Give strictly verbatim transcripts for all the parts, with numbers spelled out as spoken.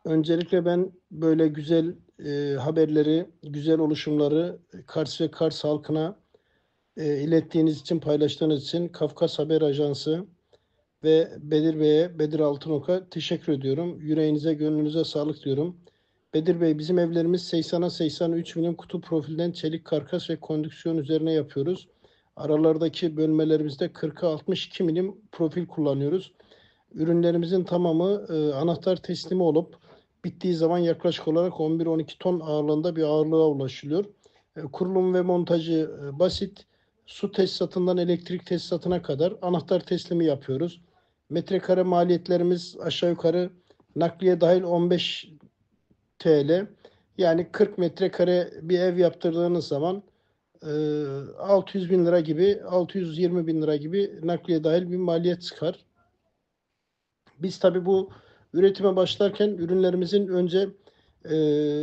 Öncelikle ben böyle güzel e, haberleri, güzel oluşumları Kars ve Kars halkına e, ilettiğiniz için, paylaştığınız için Kafkas Haber Ajansı ve Bedir Bey'e, Bedir Altınok'a teşekkür ediyorum. Yüreğinize, gönlünüze sağlık diyorum. Bedir Bey, bizim evlerimiz seksana seksen üç milim kutu profilden çelik karkas ve kondüksiyon üzerine yapıyoruz. Aralardaki bölmelerimizde kırka altmış iki milim profil kullanıyoruz. Ürünlerimizin tamamı e, anahtar teslimi olup bittiği zaman yaklaşık olarak on bir on iki ton ağırlığında bir ağırlığa ulaşılıyor. E, kurulum ve montajı e, basit. Su tesisatından elektrik tesisatına kadar anahtar teslimi yapıyoruz. Metrekare maliyetlerimiz aşağı yukarı nakliye dahil on beş T L. Yani kırk metrekare bir ev yaptırdığınız zaman e, altı yüz bin lira gibi, altı yüz yirmi bin lira gibi nakliye dahil bir maliyet çıkar. Biz tabii bu üretime başlarken ürünlerimizin önce e,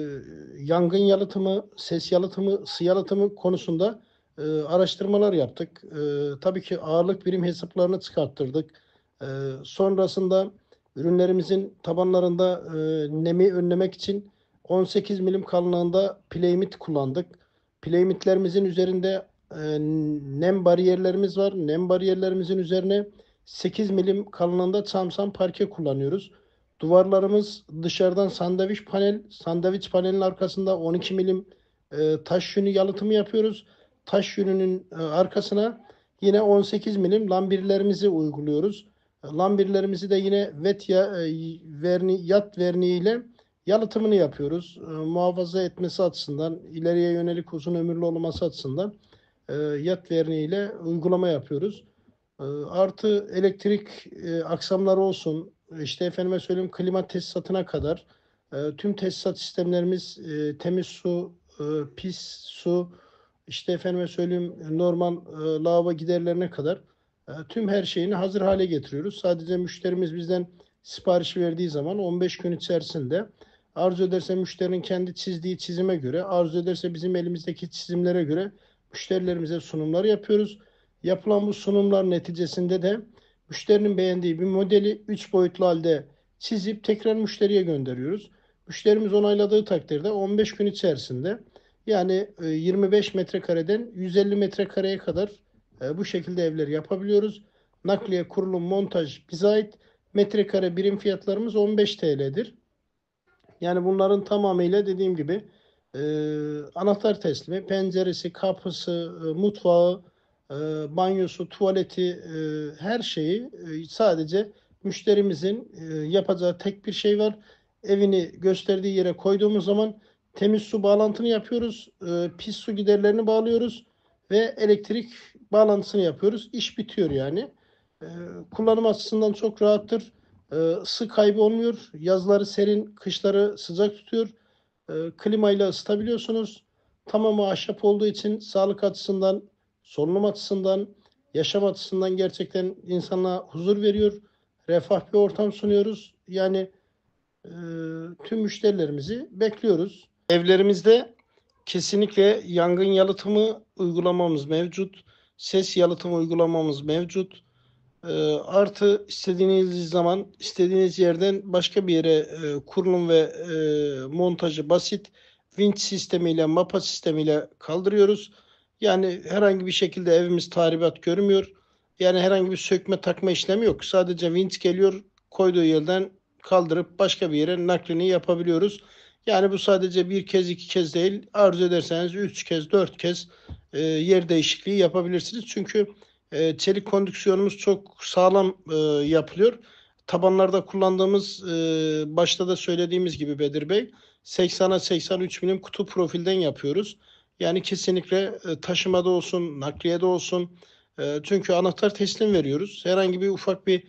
yangın yalıtımı, ses yalıtımı, ısı yalıtımı konusunda e, araştırmalar yaptık. E, tabii ki ağırlık birim hesaplarını çıkarttırdık. E, sonrasında ürünlerimizin tabanlarında e, nemi önlemek için on sekiz milim kalınlığında playmit kullandık. Playmitlerimizin üzerinde e, nem bariyerlerimiz var. Nem bariyerlerimizin üzerine sekiz milim kalınlığında çamsam parke kullanıyoruz. Duvarlarımız dışarıdan sandviç panel, sandviç panelin arkasında on iki milim e, taş yünü yalıtımı yapıyoruz. Taş yününün e, arkasına yine on sekiz milim lambirlerimizi uyguluyoruz. E, Lambirlerimizi de yine wet ya, e, verni, yat verniği ile yalıtımını yapıyoruz. E, muhafaza etmesi açısından, ileriye yönelik uzun ömürlü olması açısından e, yat verniği ile uygulama yapıyoruz. E, Artı elektrik e, aksamları olsun, işte efendime söyleyeyim klima tesisatına kadar e, tüm tesisat sistemlerimiz e, temiz su, e, pis su, işte efendime söyleyeyim normal e, lavabo giderlerine kadar e, tüm her şeyini hazır hale getiriyoruz. Sadece müşterimiz bizden sipariş verdiği zaman on beş gün içerisinde arzu ederse müşterinin kendi çizdiği çizime göre, arzu ederse bizim elimizdeki çizimlere göre müşterilerimize sunumlar yapıyoruz. Yapılan bu sunumlar neticesinde de müşterinin beğendiği bir modeli üç boyutlu halde çizip tekrar müşteriye gönderiyoruz. Müşterimiz onayladığı takdirde on beş gün içerisinde yani e, yirmi beş metrekareden yüz elli metrekareye kadar e, bu şekilde evler yapabiliyoruz. Nakliye, kurulum, montaj bize ait. Metrekare birim fiyatlarımız on beş T L'dir. Yani bunların tamamıyla dediğim gibi e, anahtar teslimi, penceresi, kapısı, e, mutfağı, e, banyosu, tuvaleti, e, her şeyi e, sadece müşterimizin e, yapacağı tek bir şey var. Evini gösterdiği yere koyduğumuz zaman temiz su bağlantını yapıyoruz, e, pis su giderlerini bağlıyoruz ve elektrik bağlantısını yapıyoruz. İş bitiyor yani. E, Kullanım açısından çok rahattır. E, ısı kaybı olmuyor. Yazları serin, kışları sıcak tutuyor. E, klimayla ısıtabiliyorsunuz. Tamamı ahşap olduğu için sağlık açısından, solunum açısından, yaşam açısından gerçekten insana huzur veriyor. Refah bir ortam sunuyoruz. Yani e, tüm müşterilerimizi bekliyoruz. Evlerimizde kesinlikle yangın yalıtımı uygulamamız mevcut. Ses yalıtımı uygulamamız mevcut. E, Artı istediğiniz zaman istediğiniz yerden başka bir yere e, kurulum ve e, montajı basit vinç sistemiyle, mapa sistemiyle kaldırıyoruz. Yani herhangi bir şekilde evimiz tahribat görmüyor. Yani herhangi bir sökme takma işlemi yok. Sadece vinç geliyor, koyduğu yerden kaldırıp başka bir yere naklini yapabiliyoruz. Yani bu sadece bir kez iki kez değil, arzu ederseniz üç kez dört kez e, yer değişikliği yapabilirsiniz. Çünkü e, çelik kondüksiyonumuz çok sağlam e, yapılıyor. Tabanlarda kullandığımız e, başta da söylediğimiz gibi Bedir Bey seksana seksen üç milim kutu profilden yapıyoruz. Yani kesinlikle e, taşımada olsun, nakliyede olsun. E, çünkü anahtar teslim veriyoruz. Herhangi bir ufak bir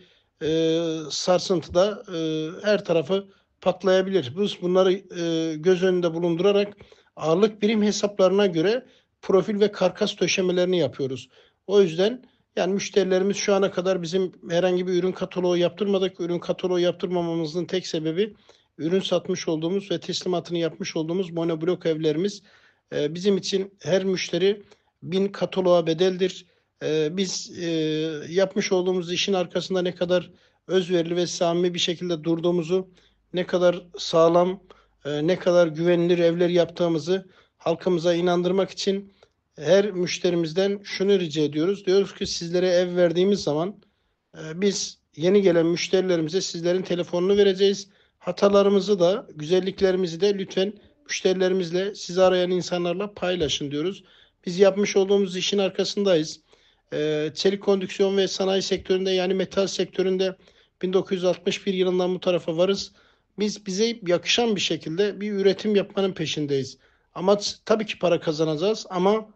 e, sarsıntıda e, her tarafı patlayabilir. Biz bunları e, göz önünde bulundurarak ağırlık birim hesaplarına göre profil ve karkas döşemelerini yapıyoruz. O yüzden yani müşterilerimiz şu ana kadar bizim herhangi bir ürün kataloğu yaptırmadık. Ürün kataloğu yaptırmamamızın tek sebebi ürün satmış olduğumuz ve teslimatını yapmış olduğumuz monoblok evlerimiz. Ee, bizim için her müşteri bin kataloğa bedeldir. Ee, biz e, yapmış olduğumuz işin arkasında ne kadar özverili ve samimi bir şekilde durduğumuzu ne kadar sağlam, e, ne kadar güvenilir evler yaptığımızı halkımıza inandırmak için her müşterimizden şunu rica ediyoruz. Diyoruz ki sizlere ev verdiğimiz zaman e, biz yeni gelen müşterilerimize sizlerin telefonunu vereceğiz. Hatalarımızı da, güzelliklerimizi de lütfen müşterilerimizle, sizi arayan insanlarla paylaşın diyoruz. Biz yapmış olduğumuz işin arkasındayız. E, çelik konstrüksiyon ve sanayi sektöründe, yani metal sektöründe bin dokuz yüz altmış bir yılından bu tarafa varız. Biz bize yakışan bir şekilde bir üretim yapmanın peşindeyiz. Amaç tabii ki para kazanacağız ama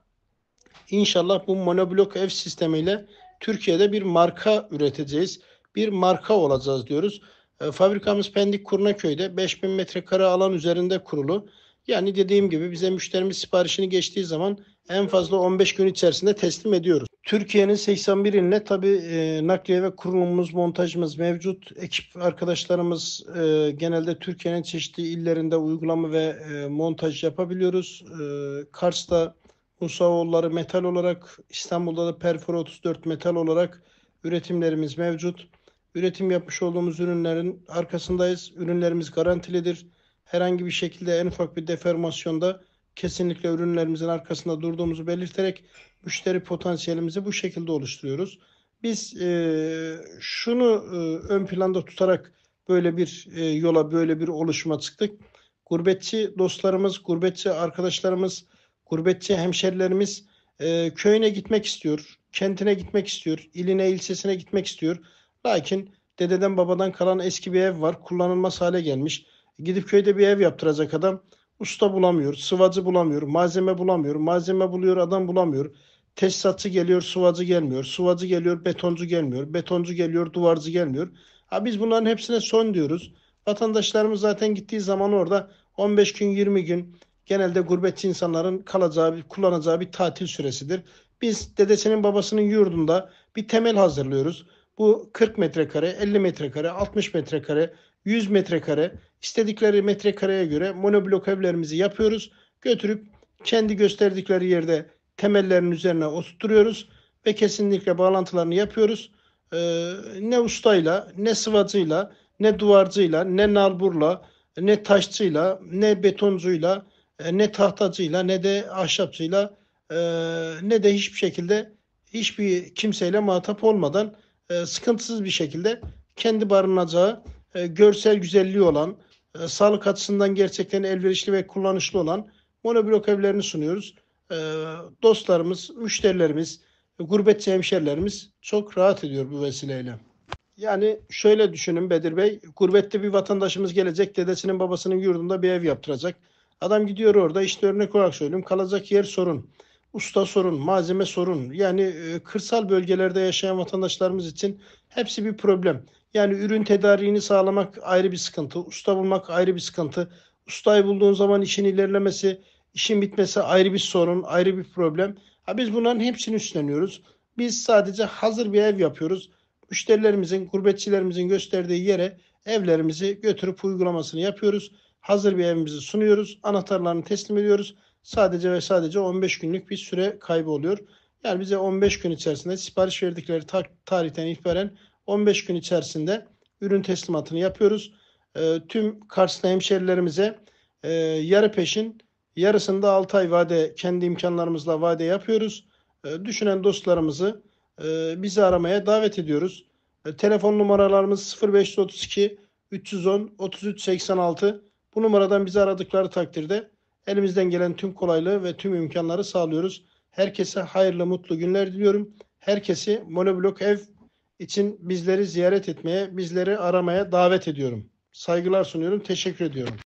İnşallah bu monoblok ev sistemiyle Türkiye'de bir marka üreteceğiz. Bir marka olacağız diyoruz. E, fabrikamız Pendik Kurnaköy'de beş bin metrekare alan üzerinde kurulu. Yani dediğim gibi bize müşterimiz siparişini geçtiği zaman en fazla on beş gün içerisinde teslim ediyoruz. Türkiye'nin seksen bir iline tabii e, nakliye ve kurulumumuz, montajımız mevcut. Ekip arkadaşlarımız e, genelde Türkiye'nin çeşitli illerinde uygulama ve e, montaj yapabiliyoruz. E, Kars'ta Musaoğulları metal olarak, İstanbul'da da Perfor otuz dört metal olarak üretimlerimiz mevcut. Üretim yapmış olduğumuz ürünlerin arkasındayız. Ürünlerimiz garantilidir. Herhangi bir şekilde en ufak bir deformasyonda kesinlikle ürünlerimizin arkasında durduğumuzu belirterek müşteri potansiyelimizi bu şekilde oluşturuyoruz. Biz e, şunu e, ön planda tutarak böyle bir e, yola, böyle bir oluşuma çıktık. Gurbetçi dostlarımız, gurbetçi arkadaşlarımız, gurbetçi hemşerilerimiz e, köyüne gitmek istiyor, kentine gitmek istiyor, iline, ilçesine gitmek istiyor. Lakin dededen babadan kalan eski bir ev var, kullanılmaz hale gelmiş. Gidip köyde bir ev yaptıracak adam usta bulamıyor, sıvacı bulamıyor, malzeme bulamıyor, malzeme buluyor, adam bulamıyor. Tesisatçı geliyor, sıvacı gelmiyor, sıvacı geliyor, betoncu gelmiyor, betoncu geliyor, duvarcı gelmiyor. Ha, biz bunların hepsine son diyoruz. Vatandaşlarımız zaten gittiği zaman orada on beş gün, yirmi gün genelde gurbetçi insanların kalacağı, kullanacağı bir tatil süresidir. Biz dedesinin babasının yurdunda bir temel hazırlıyoruz. Bu kırk metrekare, elli metrekare, altmış metrekare, yüz metrekare, istedikleri metrekareye göre monoblok evlerimizi yapıyoruz. Götürüp kendi gösterdikleri yerde temellerin üzerine oturtuyoruz ve kesinlikle bağlantılarını yapıyoruz. Ee, ne ustayla, ne sıvacıyla, ne duvarcıyla, ne nalburla, ne taşçıyla, ne betoncuyla, e, ne tahtacıyla, ne de ahşapçıyla, e, ne de hiçbir şekilde hiçbir kimseyle muhatap olmadan e, sıkıntısız bir şekilde kendi barınacağı e, görsel güzelliği olan, e, sağlık açısından gerçekten elverişli ve kullanışlı olan monoblok evlerini sunuyoruz. E, dostlarımız, müşterilerimiz, gurbetçi hemşerilerimiz çok rahat ediyor bu vesileyle. Yani şöyle düşünün Bedir Bey, gurbette bir vatandaşımız gelecek, dedesinin babasının yurdunda bir ev yaptıracak. Adam gidiyor orada, işte örnek olarak söyleyeyim, kalacak yer sorun, usta sorun, malzeme sorun. Yani e, kırsal bölgelerde yaşayan vatandaşlarımız için hepsi bir problem. Yani ürün tedariğini sağlamak ayrı bir sıkıntı, usta bulmak ayrı bir sıkıntı. Ustayı bulduğun zaman işin ilerlemesi, işin bitmesi ayrı bir sorun, ayrı bir problem. Ha, biz bunların hepsini üstleniyoruz. Biz sadece hazır bir ev yapıyoruz. Müşterilerimizin, gurbetçilerimizin gösterdiği yere evlerimizi götürüp uygulamasını yapıyoruz. Hazır bir evimizi sunuyoruz. Anahtarlarını teslim ediyoruz. Sadece ve sadece on beş günlük bir süre kaybı oluyor. Yani bize on beş gün içerisinde sipariş verdikleri tarihten itibaren on beş gün içerisinde ürün teslimatını yapıyoruz. E, tüm Karslı hemşerilerimize e, yarı peşin, yarısını da altı ay vade, kendi imkanlarımızla vade yapıyoruz. E, düşünen dostlarımızı e, bizi aramaya davet ediyoruz. E, telefon numaralarımız sıfır beş otuz iki üç yüz on otuz üç seksen altı. Bu numaradan bizi aradıkları takdirde elimizden gelen tüm kolaylığı ve tüm imkanları sağlıyoruz. Herkese hayırlı, mutlu günler diliyorum. Herkesi monoblok ev için bizleri ziyaret etmeye, bizleri aramaya davet ediyorum. Saygılar sunuyorum. Teşekkür ediyorum.